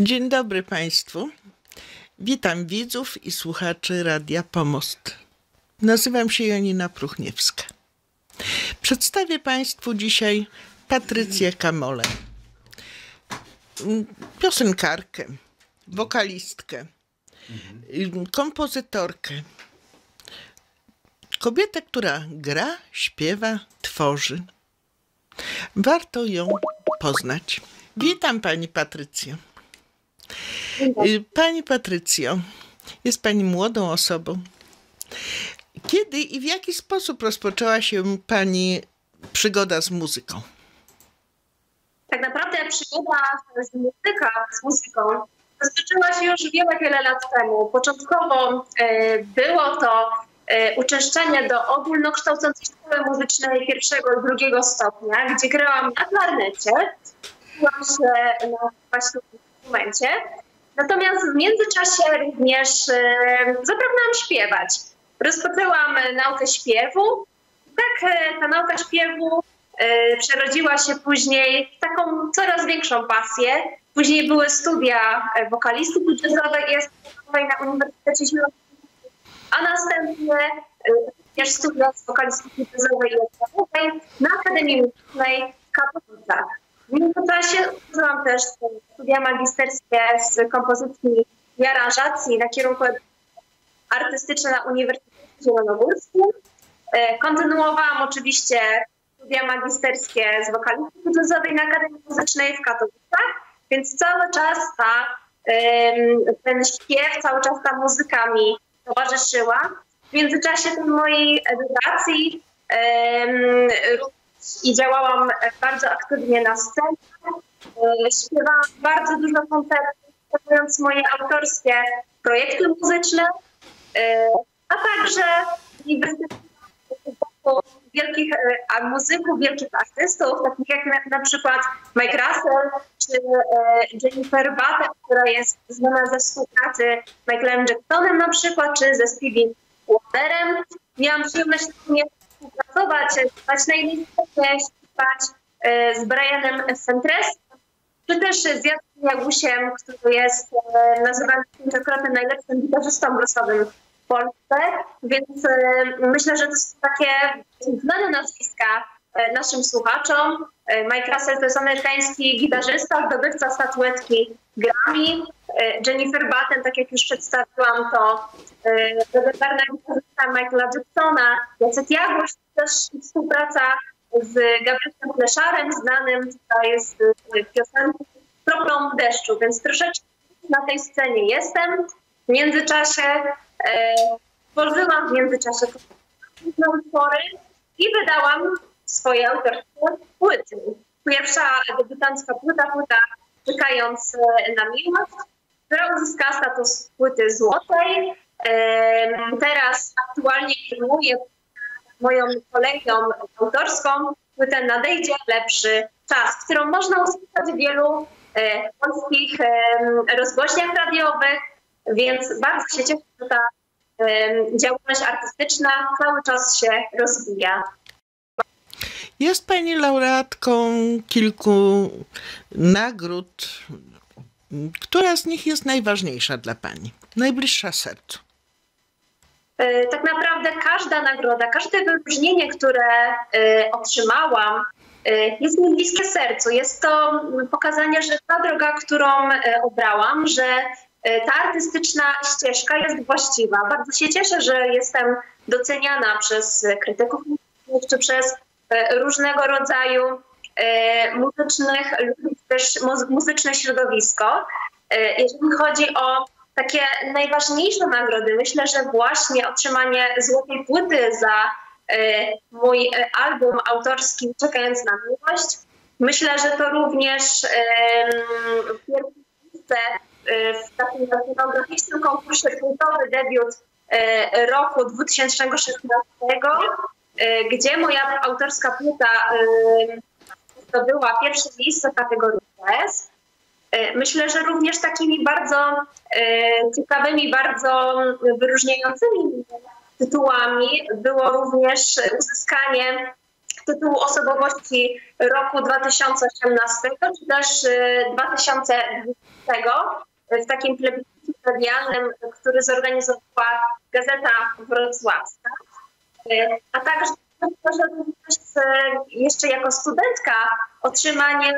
Dzień dobry Państwu. Witam widzów i słuchaczy Radia Pomost. Nazywam się Janina Pruchniewska. Przedstawię Państwu dzisiaj Patrycję Kamolę. Piosenkarkę, wokalistkę, kompozytorkę. Kobietę, która gra, śpiewa, tworzy. Warto ją poznać. Witam Pani Patrycjo. Pani Patrycjo, jest Pani młodą osobą. Kiedy i w jaki sposób rozpoczęła się Pani przygoda z muzyką? Tak naprawdę przygoda z muzyką rozpoczęła się już wiele, wiele lat temu. Początkowo było to uczęszczanie do ogólnokształcącej szkoły muzycznej pierwszego i drugiego stopnia, gdzie grałam na klarnecie, uczyłam się na właśnie instrumencie. Natomiast w międzyczasie również zapragnęłam śpiewać. Rozpoczęłam naukę śpiewu. Tak ta nauka śpiewu przerodziła się później w taką coraz większą pasję. Później były studia wokalistyki jazzowej i estetykowej na Uniwersytecie Śląskim, a następnie również studia z wokalistyki jazzowej i estetykowej na Akademii Muzycznej w Katowicach. W międzyczasie uczyłam też studia magisterskie z kompozycji i aranżacji na kierunku artystyczne na Uniwersytecie Zielonogórskim. Kontynuowałam oczywiście studia magisterskie z wokalistyki jazzowej na Akademii Muzycznej w Katowicach, więc cały czas ten śpiew, cały czas ta muzyka mi towarzyszyła. W międzyczasie tej mojej edukacji i działałam bardzo aktywnie na scenie. Śpiewałam bardzo dużo koncertów, przedstawiając moje autorskie projekty muzyczne, a także wielkich muzyków, wielkich artystów, takich jak na przykład Mike Russell czy Jennifer Batten, która jest znana ze współpracy z Michaelem Jacksonem na przykład, czy ze Stevie Wonderem. Miałam przyjemność współpracować, na jednej scenie śpiewać z Brianem Fentressem, czy też z Jackiem Jagusiem, który jest nazywany pięciokrotnym najlepszym gitarzystą bluesowym w Polsce, więc myślę, że to są takie znane nazwiska naszym słuchaczom. Mike Russell to jest amerykański gitarzysta, zdobywca statuetki Grammy. Jennifer Batten, tak jak już przedstawiłam, to legendarna gitarzysta Michaela Jacksona. Jacek Jaguś, też współpraca z Gabrielem Kleszarem, znanym tutaj z piosenki Kroplą deszczu, więc troszeczkę na tej scenie jestem. W międzyczasie tworzyłam utwory i wydałam swoje autorskie płyty. Pierwsza debiutancka płyta Czekając na miłość, która uzyskała status płyty złotej. Teraz aktualnie kieruję moją kolejną autorską płytę Nadejdzie lepszy czas, którą można usłyszeć w wielu polskich rozgłośniach radiowych, więc bardzo się cieszę, że ta działalność artystyczna cały czas się rozwija. Jest Pani laureatką kilku nagród. Która z nich jest najważniejsza dla Pani? Najbliższa sercu? Tak naprawdę każda nagroda, każde wyróżnienie, które otrzymałam, jest mi bliskie sercu. Jest to pokazanie, że ta droga, którą obrałam, że ta artystyczna ścieżka jest właściwa. Bardzo się cieszę, że jestem doceniana przez krytyków czy przez różnego rodzaju muzycznych lub też muzyczne środowisko. Jeżeli chodzi o takie najważniejsze nagrody, myślę, że właśnie otrzymanie złotej płyty za mój album autorski Czekając na miłość. Myślę, że to również pierwsze miejsce w takim etnograficznym konkursie płytowy debiut roku 2016, gdzie moja autorska płyta zdobyła pierwsze miejsce w kategorii jazz. Myślę, że również takimi bardzo ciekawymi, bardzo wyróżniającymi tytułami było również uzyskanie tytułu osobowości roku 2018 czy też 2020 w takim plebiscycie medialnym, który zorganizowała Gazeta Wrocławska. A także jeszcze jako studentka otrzymanie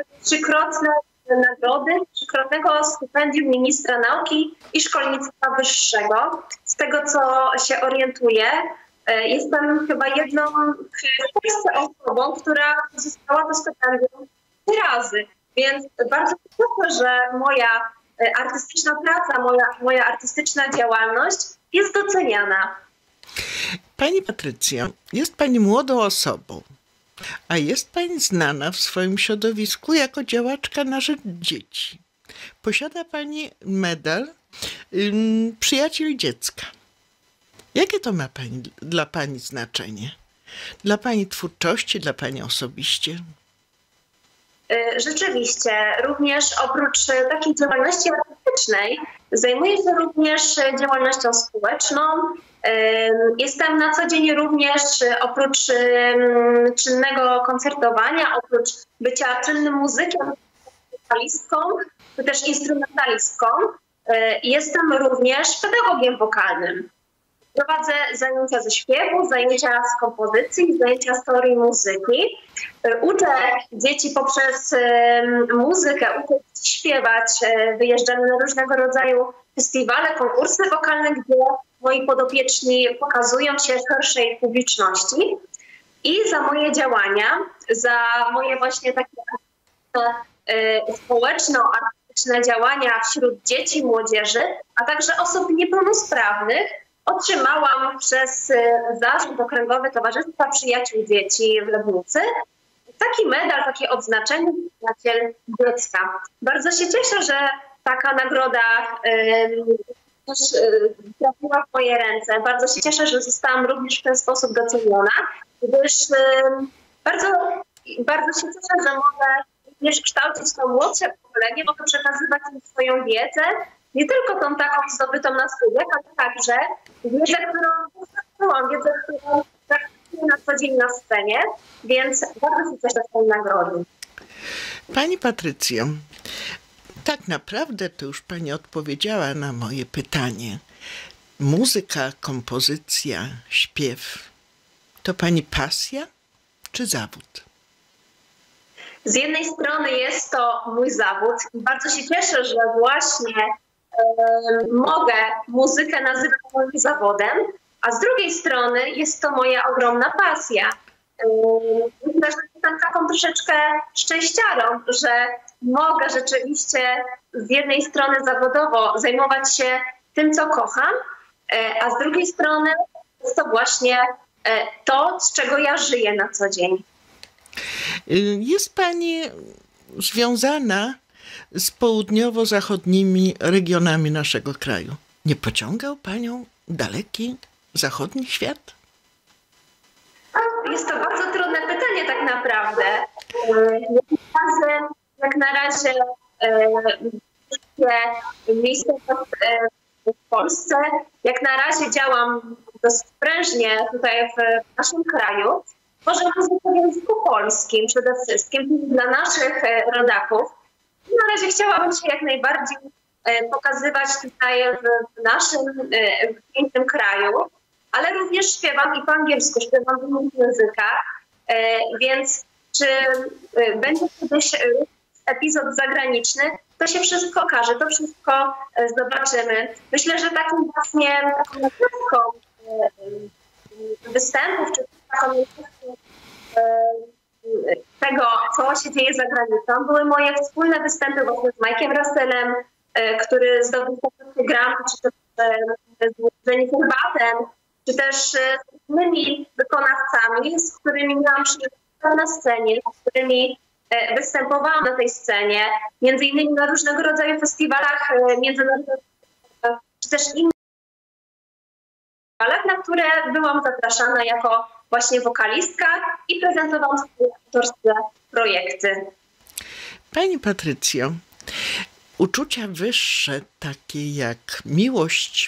trzykrotnego stypendium ministra nauki i szkolnictwa wyższego. Z tego, co się orientuję, jestem chyba jedną w Polsce osobą, która uzyskała to stypendium 3 razy. Więc bardzo cieszę, że moja artystyczna praca, moja artystyczna działalność jest doceniana. Pani Patrycja, jest pani młodą osobą, a jest pani znana w swoim środowisku jako działaczka na rzecz dzieci. Posiada pani medal Przyjaciel Dziecka. Jakie to ma dla pani znaczenie? Dla pani twórczości, dla pani osobiście? Rzeczywiście, również oprócz takiej działalności artystycznej zajmuję się również działalnością społeczną. Jestem na co dzień również oprócz czynnego koncertowania, oprócz bycia czynnym muzykiem, wokalistką, czy też instrumentalistką, jestem również pedagogiem wokalnym. Prowadzę zajęcia ze śpiewu, zajęcia z kompozycji, zajęcia z teorii muzyki. Uczę dzieci poprzez muzykę, uczę dzieci śpiewać. Wyjeżdżamy na różnego rodzaju festiwale, konkursy wokalne, gdzie moi podopieczni pokazują się szerszej publiczności. I za moje działania, za moje właśnie takie społeczno-artystyczne działania wśród dzieci, młodzieży, a także osób niepełnosprawnych, otrzymałam przez Zarząd Okręgowy Towarzystwa Przyjaciół Dzieci w Legnicy taki medal, takie odznaczenie Przyjaciel Dziecka. Bardzo się cieszę, że taka nagroda też trafiła w moje ręce. Bardzo się cieszę, że zostałam również w ten sposób doceniona, gdyż bardzo się cieszę, że mogę również kształcić to młodsze pokolenie, mogę przekazywać im swoją wiedzę, nie tylko tą taką zdobytą na studiach, ale także wiedzę, którą praktykuję na co dzień na scenie, więc bardzo się cieszę z tej nagrody. Pani Patrycjo, tak naprawdę to już pani odpowiedziała na moje pytanie. Muzyka, kompozycja, śpiew to pani pasja czy zawód? Z jednej strony jest to mój zawód i bardzo się cieszę, że właśnie mogę muzykę nazywać moim zawodem, a z drugiej strony jest to moja ogromna pasja. Myślę, że jestem taką troszeczkę szczęściarą, że mogę rzeczywiście z jednej strony zawodowo zajmować się tym, co kocham, a z drugiej strony jest to właśnie to, z czego ja żyję na co dzień. Jest pani związana z południowo-zachodnimi regionami naszego kraju. Nie pociągał panią daleki zachodni świat? Jest to bardzo trudne pytanie tak naprawdę. Jak na razie miejsce w Polsce. Jak na razie działam dosyć prężnie tutaj w naszym kraju. Może muzykę w języku polskim przede wszystkim dla naszych rodaków. Na razie chciałabym się jak najbardziej pokazywać tutaj w naszym pięknym kraju, ale również śpiewam i po angielsku, śpiewam w innych językach, więc czy będzie kiedyś epizod zagraniczny, to się wszystko okaże, to wszystko zobaczymy. Myślę, że taką nakładką występów, czy taką tego, co się dzieje za granicą, były moje wspólne występy właśnie z Mike'iem Russellem, który zdobył Grammy, czy też z Jennifer Batten, czy też z innymi wykonawcami, z którymi miałam przyjemność na scenie, z którymi występowałam na tej scenie, między innymi na różnego rodzaju festiwalach międzynarodowych, czy też innych festiwalach, na które byłam zapraszana jako właśnie wokalistka i prezentowałam swoje autorskie projekty. Pani Patrycjo, uczucia wyższe, takie jak miłość,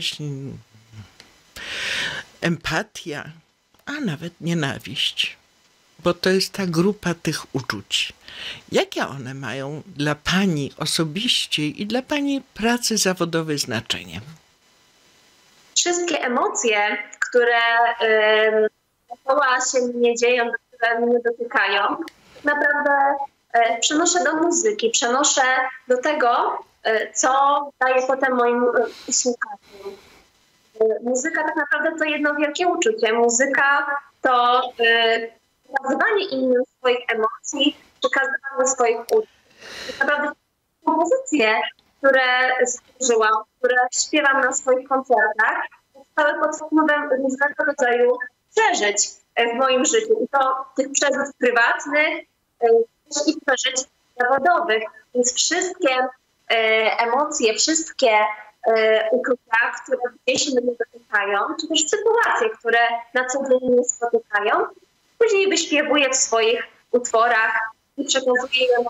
przyjaźń, empatia, a nawet nienawiść, bo to jest ta grupa tych uczuć. Jakie one mają dla pani osobiście i dla pani pracy zawodowej znaczenie? Wszystkie emocje, które dookoła się mnie dzieją, które mnie dotykają, tak naprawdę przenoszę do muzyki, przenoszę do tego, co daję potem moim słuchaczom. Muzyka tak naprawdę to jedno wielkie uczucie. Muzyka to przekazywanie innym swoich emocji, przekazywanie swoich uczuć. Tak naprawdę kompozycje, które stworzyłam, które śpiewam na swoich koncertach, zostały pod wpływem różnego rodzaju przeżyć w moim życiu. I to tych przeżyć prywatnych i przeżyć zawodowych. Więc wszystkie emocje, wszystkie uczucia, które gdzieś mnie dotykają, czy też sytuacje, które na co dzień mnie spotykają, później wyśpiewuję w swoich utworach i przekazuję je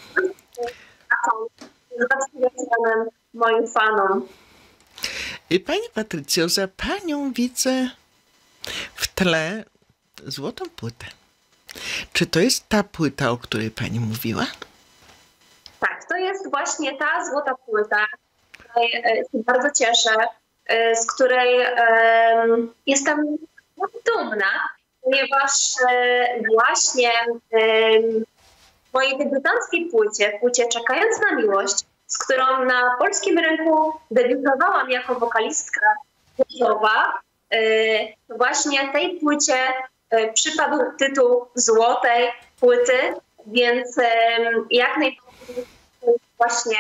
moim fanom. Pani Patrycjo, za panią widzę w tle złotą płytę. Czy to jest ta płyta, o której pani mówiła? Tak, to jest właśnie ta złota płyta, z której się bardzo cieszę, z której jestem dumna, ponieważ właśnie w mojej debiutanckiej płycie Czekając na miłość, z którą na polskim rynku debiutowałam jako wokalistka jazzowa, właśnie tej płycie przypadł tytuł złotej płyty, więc jak najbardziej właśnie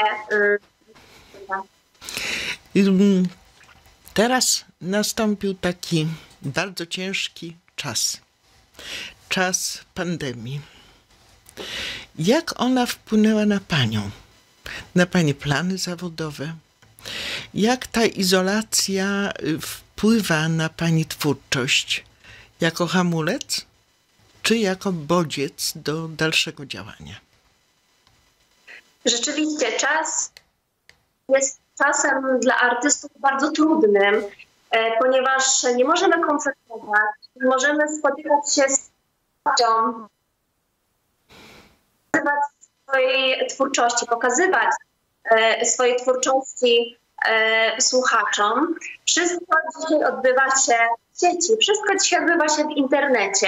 teraz nastąpił taki bardzo ciężki czas. Czas pandemii. Jak ona wpłynęła na panią? Na pani plany zawodowe? Jak ta izolacja wpływa na pani twórczość? Jako hamulec, czy jako bodziec do dalszego działania? Rzeczywiście czas jest czasem dla artystów bardzo trudnym, ponieważ nie możemy koncertować, nie możemy spotykać się z ludzią, pokazywać swojej twórczości, pokazywać swojej twórczości słuchaczom. Wszystko dzisiaj odbywa się w sieci, wszystko dzisiaj odbywa się w internecie.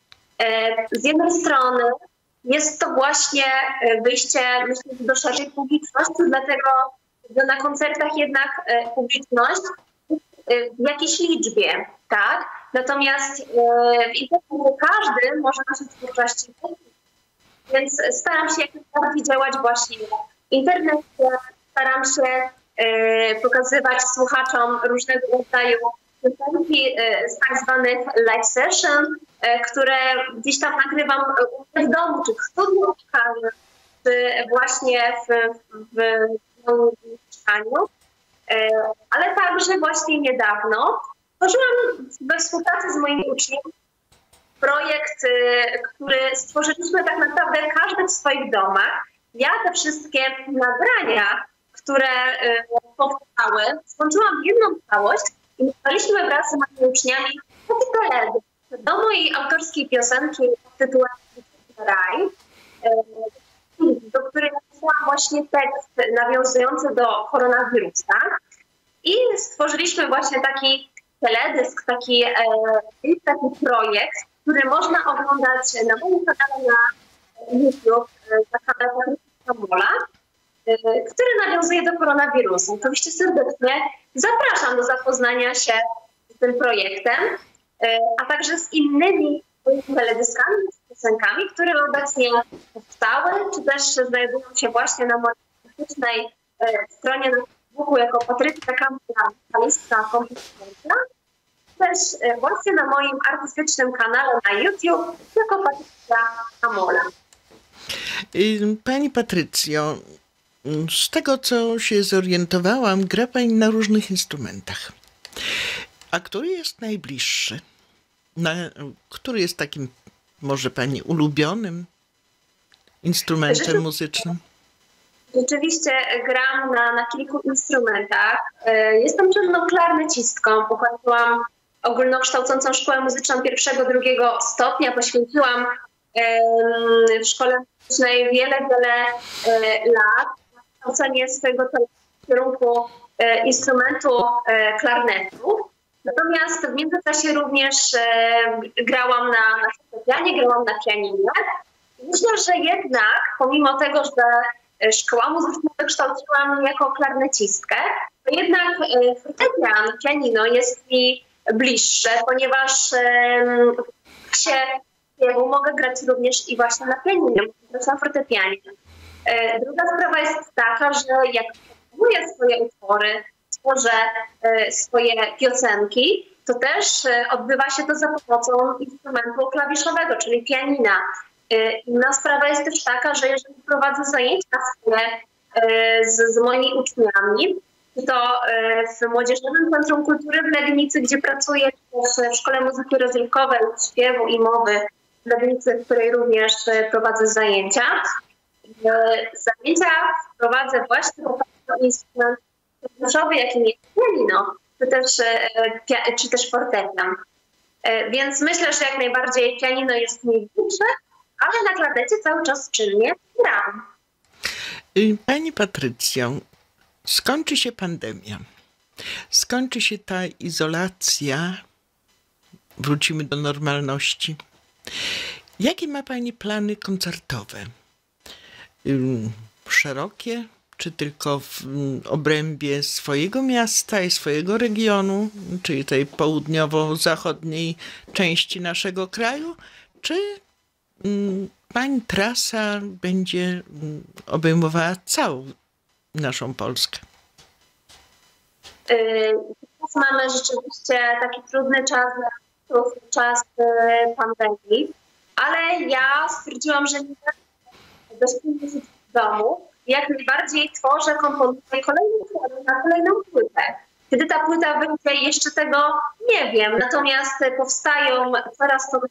Z jednej strony jest to właśnie wyjście, myślę, do szerszej publiczności, dlatego że na koncertach jednak publiczność w jakiejś liczbie, tak? Natomiast w internecie każdy może naszej twórczości, więc staram się jak najbardziej działać właśnie w internecie, staram się pokazywać słuchaczom różnego rodzaju piosenki z tak zwanych live session, które gdzieś tam nagrywam w domu, czy w studiu, czy właśnie w moim mieszkaniu. Ale także właśnie niedawno stworzyłam we współpracy z moimi uczniami projekt, który stworzyliśmy tak naprawdę każdy w swoich domach. Ja te wszystkie nagrania, które powstały, złączyłam w jedną całość i nagraliśmy wraz z moimi uczniami taki teledysk do mojej autorskiej piosenki pod tytułem Raj, do której napisałam właśnie tekst nawiązujący do koronawirusa. I stworzyliśmy właśnie taki teledysk, taki projekt, który można oglądać na moim kanale na YouTube, na kanale Patrycja Mola, który nawiązuje do koronawirusa. Oczywiście serdecznie zapraszam do zapoznania się z tym projektem, a także z innymi teledyskami, z piosenkami, które obecnie powstały, czy też znajdują się właśnie na mojej artystycznej stronie na Facebooku jako Patrycja Kamola, wokalistka, kompozytorka, też właśnie na moim artystycznym kanale na YouTube jako Patrycja Kamola. Pani Patrycjo, z tego co się zorientowałam, gra pani na różnych instrumentach. A który jest najbliższy? Który jest takim może pani ulubionym instrumentem muzycznym? Rzeczywiście gram na kilku instrumentach. Jestem czynną klarnecistką. Ukończyłam ogólnokształcącą szkołę muzyczną pierwszego, drugiego stopnia. Poświęciłam w szkole muzycznej wiele lat. Kształcenie z tego kierunku instrumentu klarnetu. Natomiast w międzyczasie również grałam na fortepianie, grałam na pianinie. Myślę, że jednak pomimo tego, że szkoła muzyczna wykształciła mnie jako klarnecistkę, to jednak fortepian, pianino jest mi bliższe, ponieważ w śpiewu mogę grać również i właśnie na pianinie, mogę grać na fortepianie. Druga sprawa jest taka, że jak komponuję swoje utwory, tworzę swoje piosenki, to też odbywa się to za pomocą instrumentu klawiszowego, czyli pianina. Inna sprawa jest też taka, że jeżeli prowadzę zajęcia z moimi uczniami, to w Młodzieżowym Centrum Kultury w Legnicy, gdzie pracuję, w Szkole Muzyki Rozrywkowej, Śpiewu i Mowy w Legnicy, w której również prowadzę zajęcia. Zajęcia prowadzę właśnie po instrument klawiszowy, jakim jest pianino, czy też fortepian. Więc myślę, że jak najbardziej pianino jest mi bliższe, ale na klarnecie cały czas czynnie gram. Pani Patrycjo, skończy się pandemia, skończy się ta izolacja, wrócimy do normalności. Jakie ma Pani plany koncertowe? Szerokie, czy tylko w obrębie swojego miasta i swojego regionu, czyli tej południowo-zachodniej części naszego kraju, czy Pani trasa będzie obejmowała całą naszą Polskę? Teraz mamy rzeczywiście taki trudny czas pandemii, ale ja stwierdziłam, że nie będę w domu. Jak najbardziej tworzę, komponuję kolejną płytę. Kiedy ta płyta wyjdzie, jeszcze tego nie wiem. Natomiast powstają coraz to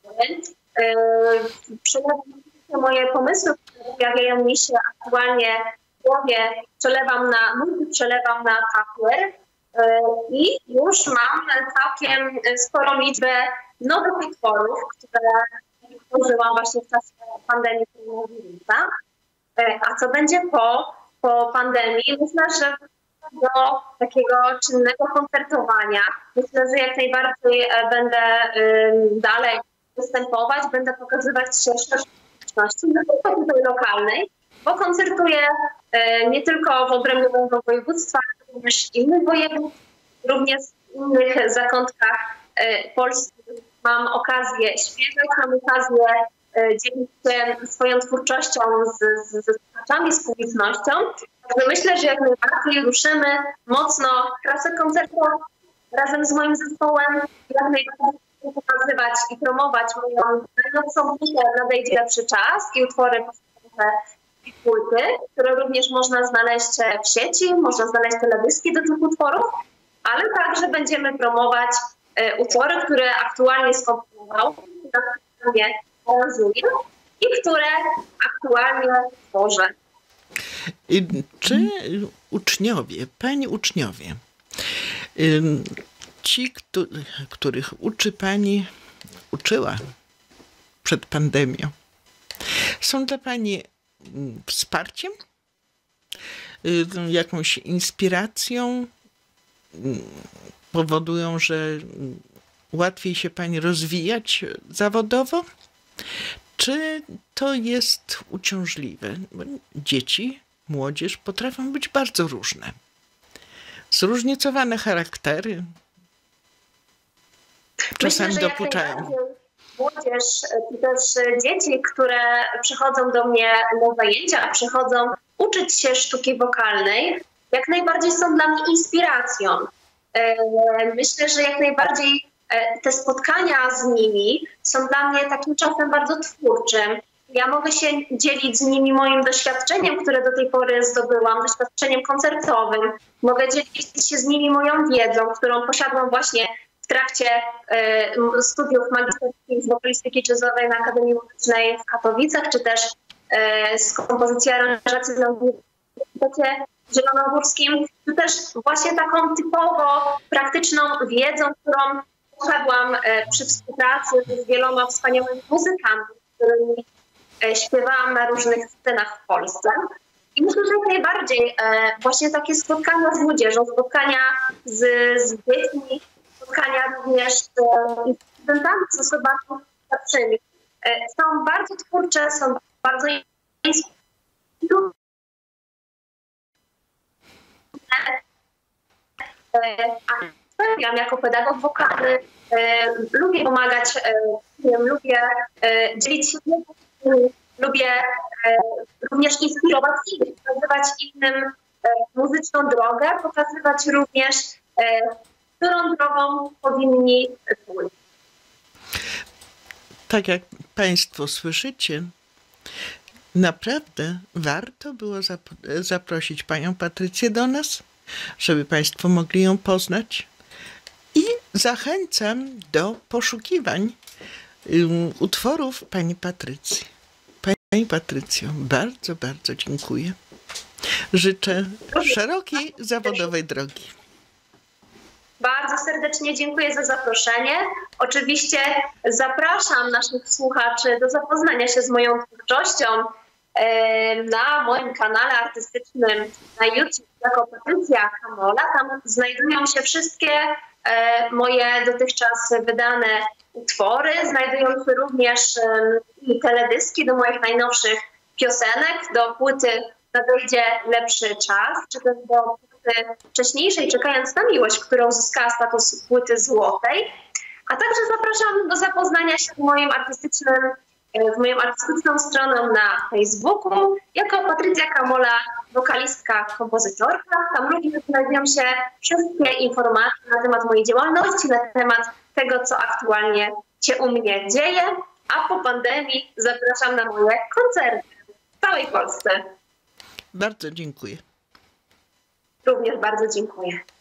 moje pomysły, które pojawiają mi się aktualnie w głowie, przelewam na papier i już mam całkiem sporą liczbę nowych utworów, które tworzyłam właśnie w czasie pandemii koronawirusa. A co będzie po pandemii? Myślę, że do takiego czynnego koncertowania. Myślę, że jak najbardziej będę dalej występować, będę pokazywać się szerszej publiczności, nie tylko tutaj lokalnej, bo koncertuję nie tylko w obrębie mojego województwa, ale również innych województw, również w innych zakątkach Polski. Mam okazję śpiewać, mam okazję dzielić się swoją twórczością ze słuchaczami, z publicznością. Także myślę, że jak najbardziej ruszymy mocno trasę koncertową razem z moim zespołem, jak najbardziej pokazywać i promować moją najnowszą płytę Nadejdzie lepszy czas i utwory i płyty, które również można znaleźć w sieci, można znaleźć teledyski do tych utworów, ale także będziemy promować utwory, które aktualnie skomponował, które realizuję i które aktualnie tworzę. Czy uczniowie, Pani uczniowie, ci, których uczyła przed pandemią, są dla Pani wsparciem, jakąś inspiracją, powodują, że łatwiej się Pani rozwijać zawodowo? Czy to jest uciążliwe? Bo dzieci, młodzież potrafią być bardzo różne. Zróżnicowane charaktery czasami Myślę, że dokuczają. Młodzież, czy też dzieci, które przychodzą do mnie na zajęcia, przychodzą uczyć się sztuki wokalnej, jak najbardziej są dla mnie inspiracją. Myślę, że jak najbardziej te spotkania z nimi są dla mnie takim czasem bardzo twórczym. Ja mogę się dzielić z nimi moim doświadczeniem, które do tej pory zdobyłam, doświadczeniem koncertowym. Mogę dzielić się z nimi moją wiedzą, którą posiadłam właśnie w trakcie studiów magisterskich z wokalistyki jazzowej na Akademii Muzycznej w Katowicach, czy też z kompozycji aranżacji na Uniwersytecie Zielonogórskim, czy też właśnie taką typowo praktyczną wiedzą, którą posiadłam przy współpracy z wieloma wspaniałymi muzykami. którymi śpiewałam na różnych scenach w Polsce. I myślę, że jak najbardziej właśnie takie spotkania z młodzieżą, spotkania z dziećmi, spotkania również z studentami, z osobami starszymi są bardzo twórcze, są bardzo inspirujące. Ja jako pedagog wokalny lubię pomagać, lubię dzielić się wiedzą, lubię również inspirować innych, pokazywać innym muzyczną drogę, pokazywać również, którą drogą powinni pójść. Tak jak Państwo słyszycie, naprawdę warto było zaprosić Panią Patrycję do nas, żeby Państwo mogli ją poznać. I zachęcam do poszukiwań utworów Pani Patrycji. Pani Patrycjo, bardzo, bardzo dziękuję. Życzę szerokiej zawodowej drogi. Bardzo serdecznie dziękuję za zaproszenie. Oczywiście zapraszam naszych słuchaczy do zapoznania się z moją twórczością na moim kanale artystycznym na YouTube jako Patrycja Kamola. Tam znajdują się wszystkie moje dotychczas wydane utwory. Znajdują się również i teledyski do moich najnowszych piosenek, do płyty Nadejdzie lepszy czas, czy też do płyty wcześniejszej Czekając na miłość, która uzyskała status płyty złotej. A także zapraszam do zapoznania się z moją artystyczną stroną na Facebooku jako Patrycja Kamola, wokalistka, kompozytorka. Tam również znajdują się wszystkie informacje na temat mojej działalności, na temat tego, co aktualnie się u mnie dzieje. A po pandemii zapraszam na moje koncerty w całej Polsce. Bardzo dziękuję. Również bardzo dziękuję.